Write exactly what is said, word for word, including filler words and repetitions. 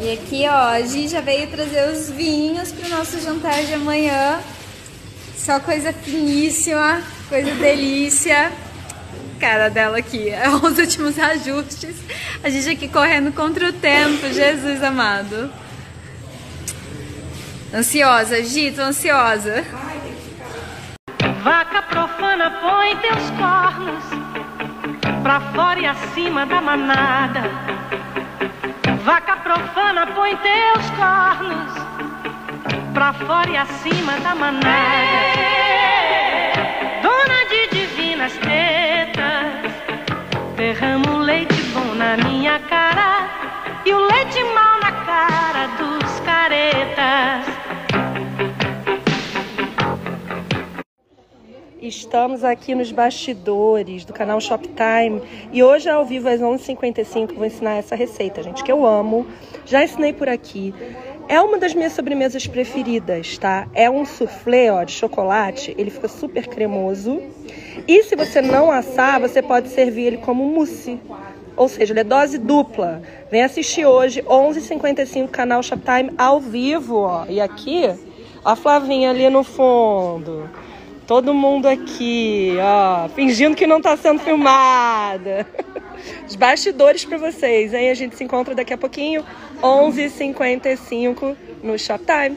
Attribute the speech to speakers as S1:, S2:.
S1: E aqui, ó, a Gi já veio trazer os vinhos pro nosso jantar de amanhã. Só coisa finíssima, coisa delícia. Cara dela aqui, é os últimos ajustes. A gente aqui correndo contra o tempo, Jesus amado. Ansiosa, Gi, tô ansiosa.
S2: Vaca profana, põe teus cornos pra fora e acima da manada. Vaca profana, põe teus cornos pra fora e acima da manada. Dona de divinas tetas, derrama um leite bom na minha cara e o leite mal na cara dos caretas. Estamos aqui nos bastidores do canal Shoptime e hoje ao vivo às onze e cinquenta e cinco vou ensinar essa receita, gente, que eu amo. Já ensinei por aqui. É uma das minhas sobremesas preferidas, tá? É um soufflé, ó, de chocolate. Ele fica super cremoso. E se você não assar, você pode servir ele como mousse. Ou seja, ele é dose dupla. Vem assistir hoje, onze e cinquenta e cinco, canal Shoptime ao vivo, ó. E aqui, ó a Flavinha ali no fundo. Todo mundo aqui, ó, fingindo que não tá sendo filmada. Os bastidores pra vocês, hein? A gente se encontra daqui a pouquinho, onze e cinquenta e cinco, no Shoptime.